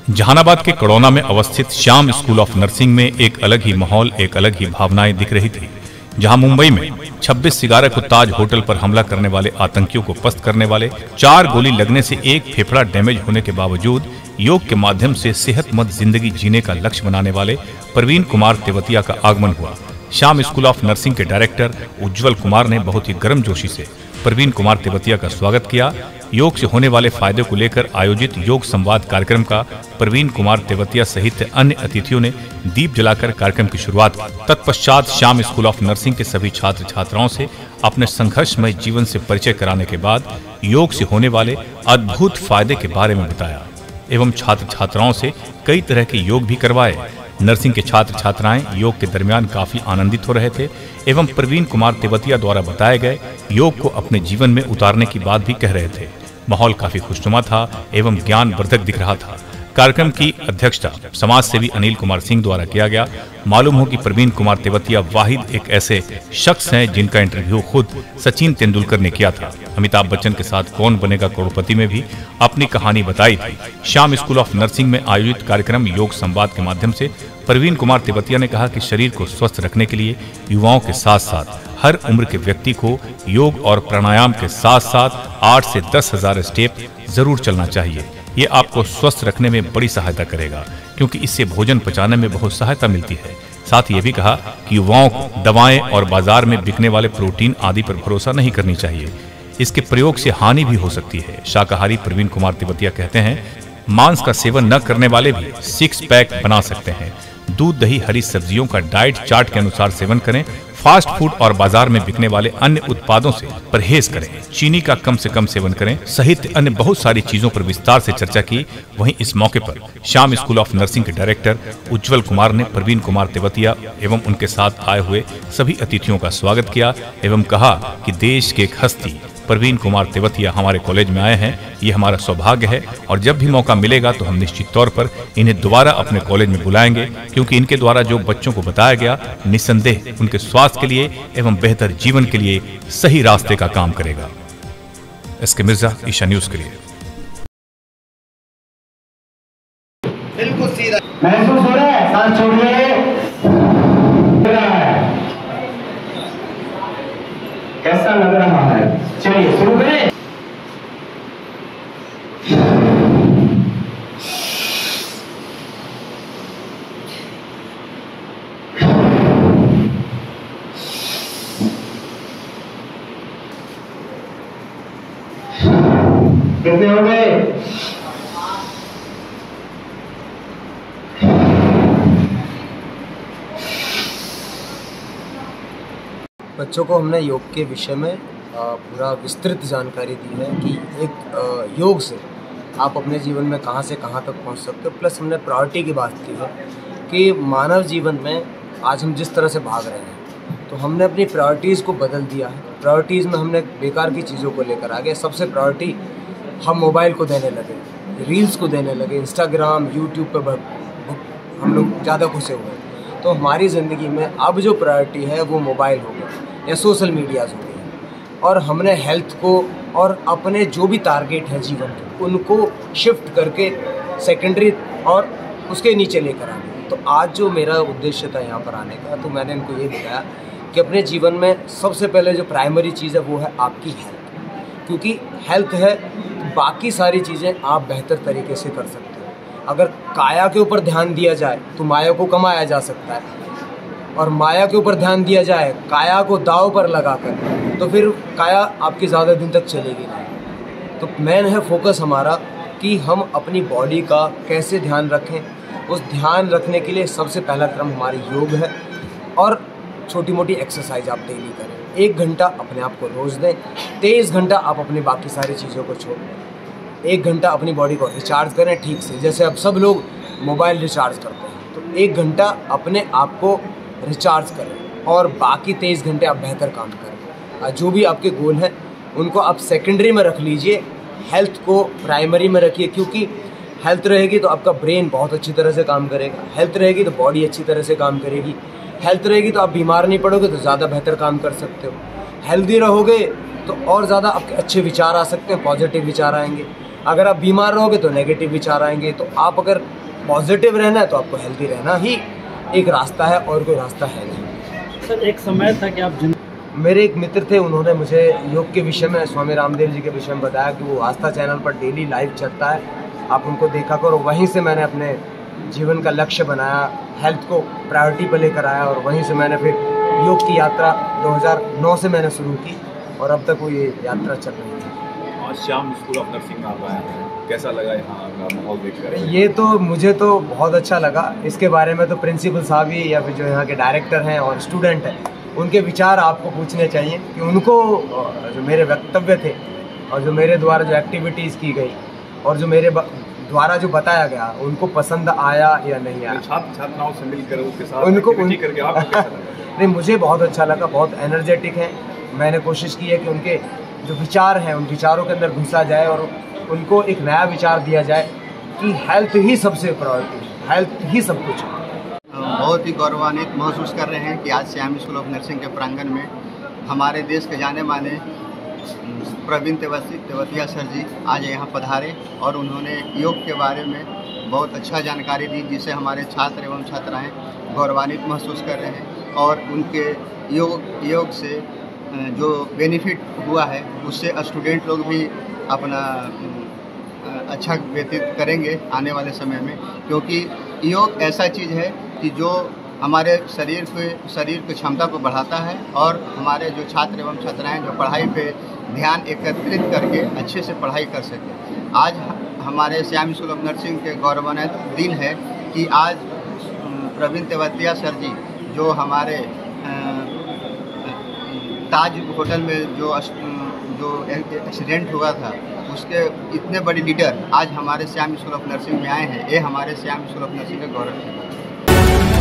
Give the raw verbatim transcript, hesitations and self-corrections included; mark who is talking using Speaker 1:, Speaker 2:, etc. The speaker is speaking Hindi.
Speaker 1: जहानाबाद के कड़ौना में अवस्थित श्याम स्कूल ऑफ नर्सिंग में एक अलग ही माहौल, एक अलग ही भावनाएं दिख रही थी। जहां मुंबई में छब्बीस सिगारेट को ताज होटल पर हमला करने वाले आतंकियों को पस्त करने वाले, चार गोली लगने से एक फेफड़ा डैमेज होने के बावजूद योग के माध्यम से सेहतमंद जिंदगी जीने का लक्ष्य बनाने वाले प्रवीण कुमार तेवतिया का आगमन हुआ। श्याम स्कूल ऑफ नर्सिंग के डायरेक्टर उज्जवल कुमार ने बहुत ही गर्मजोशी से प्रवीण कुमार तेवतिया का स्वागत किया। योग से होने वाले फायदे को लेकर आयोजित योग संवाद कार्यक्रम का प्रवीण कुमार तेवतिया सहित अन्य अतिथियों ने दीप जलाकर कार्यक्रम की शुरुआत की। तत्पश्चात श्याम स्कूल ऑफ नर्सिंग के सभी छात्र छात्राओं से अपने संघर्षमय जीवन से परिचय कराने के बाद योग से होने वाले अद्भुत फायदे के बारे में बताया एवं छात्र छात्राओं से कई तरह के योग भी करवाए। नर्सिंग के छात्र छात्राएं योग के दरमियान काफी आनंदित हो रहे थे एवं प्रवीण कुमार तेवतिया द्वारा बताए गए योग को अपने जीवन में उतारने की बात भी कह रहे थे। माहौल काफी खुशनुमा था एवं ज्ञानवर्धक दिख रहा था। कार्यक्रम की अध्यक्षता समाज सेवी अनिल कुमार सिंह द्वारा किया गया। मालूम हो कि प्रवीण कुमार तेवतिया वाहिद एक ऐसे शख्स हैं जिनका इंटरव्यू खुद सचिन तेंदुलकर ने किया था। अमिताभ बच्चन के साथ कौन बनेगा करोड़पति में भी अपनी कहानी बताई थी। श्याम स्कूल ऑफ नर्सिंग में आयोजित कार्यक्रम योग संवाद के माध्यम से प्रवीण कुमार तेवतिया ने कहा कि शरीर को स्वस्थ रखने के लिए युवाओं के साथ साथ हर उम्र के व्यक्ति को योग और प्राणायाम के साथ साथ आठ से दस हजार स्टेप जरूर चलना चाहिए। ये आपको स्वस्थ रखने में बड़ी सहायता करेगा क्योंकि इससे भोजन पचाने में बहुत सहायता मिलती है। साथ ही ये भी कहा कि युवाओं को दवाएं और बाजार में बिकने वाले प्रोटीन आदि पर भरोसा नहीं करनी चाहिए। इसके प्रयोग से हानि भी हो सकती है। शाकाहारी प्रवीण कुमार तेवतिया कहते हैं, मांस का सेवन न करने वाले भी सिक्स पैक बना सकते हैं। दूध, दही, हरी सब्जियों का डाइट चार्ट के अनुसार सेवन करें। फास्ट फूड और बाजार में बिकने वाले अन्य उत्पादों से परहेज करें। चीनी का कम से कम सेवन करें सहित अन्य बहुत सारी चीजों पर विस्तार से चर्चा की। वहीं इस मौके पर श्याम स्कूल ऑफ नर्सिंग के डायरेक्टर उज्जवल कुमार ने प्रवीण कुमार तेवतिया एवं उनके साथ आए हुए सभी अतिथियों का स्वागत किया एवं कहा कि देश के एक हस्ती प्रवीण कुमार तेवतिया हमारे कॉलेज में आए हैं। ये हमारा सौभाग्य है और जब भी मौका मिलेगा तो हम निश्चित तौर पर इन्हें दोबारा अपने कॉलेज में बुलाएंगे क्योंकि इनके द्वारा जो बच्चों को बताया गया निस्संदेह उनके स्वास्थ्य के लिए एवं बेहतर जीवन के लिए सही रास्ते का काम करेगा। एस के मिर्जा, ईशा न्यूज के लिए।
Speaker 2: बिल्कुल सीधा महसूस हो रहा है, सांस छोड़िए। कैसा लग रहा है? चलिए शुरू करें। कितने हो गए?
Speaker 3: बच्चों को हमने योग के विषय में पूरा विस्तृत जानकारी दी है कि एक योग से आप अपने जीवन में कहां से कहां तक पहुंच सकते हो। प्लस हमने प्रायोरिटी की बात की है कि मानव जीवन में आज हम जिस तरह से भाग रहे हैं तो हमने अपनी प्रायोरिटीज़ को बदल दिया है। प्रायोरिटीज़ में हमने बेकार की चीज़ों को लेकर आ गए। सबसे प्रायोरिटी हम मोबाइल को देने लगे, रील्स को देने लगे, इंस्टाग्राम, यूट्यूब पर हम लोग ज़्यादा घुसे हुए हैं। तो हमारी ज़िंदगी में अब जो प्रायोरिटी है वो मोबाइल हो गया या सोशल मीडियाज़ हो गई और हमने हेल्थ को और अपने जो भी टारगेट है जीवन के उनको शिफ्ट करके सेकेंडरी और उसके नीचे लेकर आ गए। तो आज जो मेरा उद्देश्य था यहाँ पर आने का, तो मैंने इनको ये बताया कि अपने जीवन में सबसे पहले जो प्राइमरी चीज़ है वो है आपकी हेल्थ, क्योंकि हेल्थ है तो बाकी सारी चीज़ें आप बेहतर तरीके से कर सकते हो। अगर काया के ऊपर ध्यान दिया जाए तो माया को कमाया जा सकता है और माया के ऊपर ध्यान दिया जाए काया को दाव पर लगाकर तो फिर काया आपकी ज़्यादा दिन तक चलेगी नहीं। तो मेन है फोकस हमारा कि हम अपनी बॉडी का कैसे ध्यान रखें। उस ध्यान रखने के लिए सबसे पहला क्रम हमारी योग है और छोटी मोटी एक्सरसाइज आप डेली करें। एक घंटा अपने आप को रोज़ दें, तेईस घंटा आप अपनी बाकी सारी चीज़ों को छोड़ दें। एक घंटा अपनी बॉडी को रिचार्ज करें ठीक से, जैसे अब सब लोग मोबाइल रिचार्ज करते हैं। तो एक घंटा अपने आप को रिचार्ज करें और बाकी तेईस घंटे आप बेहतर काम करें। जो भी आपके गोल हैं उनको आप सेकेंडरी में रख लीजिए, हेल्थ को प्राइमरी में रखिए, क्योंकि हेल्थ रहेगी तो आपका ब्रेन बहुत अच्छी तरह से काम करेगा, हेल्थ रहेगी तो बॉडी अच्छी तरह से काम करेगी, हेल्थ रहेगी तो आप बीमार नहीं पड़ोगे तो ज़्यादा बेहतर काम कर सकते हो। हेल्दी रहोगे तो और ज़्यादा आपके अच्छे विचार आ सकते हैं, पॉजिटिव विचार आएंगे। अगर आप बीमार रहोगे तो नेगेटिव विचार आएंगे। तो आप अगर पॉजिटिव रहना है तो आपको हेल्दी रहना ही एक रास्ता है, और कोई रास्ता है नहीं।
Speaker 4: सर एक समय था कि आप जिन...
Speaker 3: मेरे एक मित्र थे, उन्होंने मुझे योग के विषय में, स्वामी रामदेव जी के विषय में बताया कि वो आस्था चैनल पर डेली लाइव चलता है, आप उनको देखा करो। वहीं से मैंने अपने जीवन का लक्ष्य बनाया, हेल्थ को प्रायोरिटी पर लेकर आया, और वहीं से मैंने फिर योग की यात्रा दो हज़ार नौ से मैंने शुरू की और अब तक वो ये यात्रा चल रही है।
Speaker 1: आज श्याम स्कूल ऑफ नर्सिंग में आप आए हैं, कैसा लगा यहाँ का माहौल देखकर?
Speaker 3: ये तो मुझे तो बहुत अच्छा लगा। इसके बारे में तो प्रिंसिपल साहब ही या फिर जो यहाँ के डायरेक्टर हैं और स्टूडेंट हैं, उनके विचार आपको पूछने चाहिए कि उनको जो मेरे वक्तव्य थे और जो मेरे द्वारा जो एक्टिविटीज़ की गई और जो मेरे द्वारा जो बताया गया, उनको पसंद आया या नहीं आया।
Speaker 1: छात्र छात्राओं से मिलकर उनके साथ
Speaker 3: उनको उन...
Speaker 1: करके आपको कैसा लगा?
Speaker 3: नहीं, मुझे बहुत अच्छा लगा, बहुत एनर्जेटिक है। मैंने कोशिश की है कि उनके जो विचार हैं उन विचारों के अंदर घुसा जाए और उनको एक नया विचार दिया जाए कि हेल्थ ही सबसे प्रायोरिटी है, हेल्थ ही सब कुछ है।
Speaker 5: बहुत ही गौरवान्वित महसूस कर रहे हैं कि आज श्याम स्कूल ऑफ नर्सिंग के प्रांगण में हमारे देश के जाने माने प्रवीण तेवती तेवतिया सर जी आज यहाँ पधारे और उन्होंने योग के बारे में बहुत अच्छा जानकारी दी, जिससे हमारे छात्र एवं छात्राएं गौरवान्वित महसूस कर रहे हैं। और उनके योग योग से जो बेनिफिट हुआ है उससे स्टूडेंट लोग भी अपना अच्छा व्यतीत करेंगे आने वाले समय में, क्योंकि योग ऐसा चीज़ है कि जो हमारे शरीर के शरीर की क्षमता को बढ़ाता है और हमारे जो छात्र एवं छात्राएं जो पढ़ाई पे ध्यान एकत्रित करके अच्छे से पढ़ाई कर सकें। आज हमारे श्याम स्कूल ऑफ नर्सिंग के गौरवान्वित दिन है कि आज प्रवीण तेवतिया सर जी जो हमारे ताज होटल में जो जो एक्सीडेंट हुआ था उसके इतने बड़े लीडर आज हमारे श्याम स्कूल ऑफ नर्सिंग में आए हैं। ये हमारे श्याम स्कूल ऑफ नर्सिंग का गौरव है।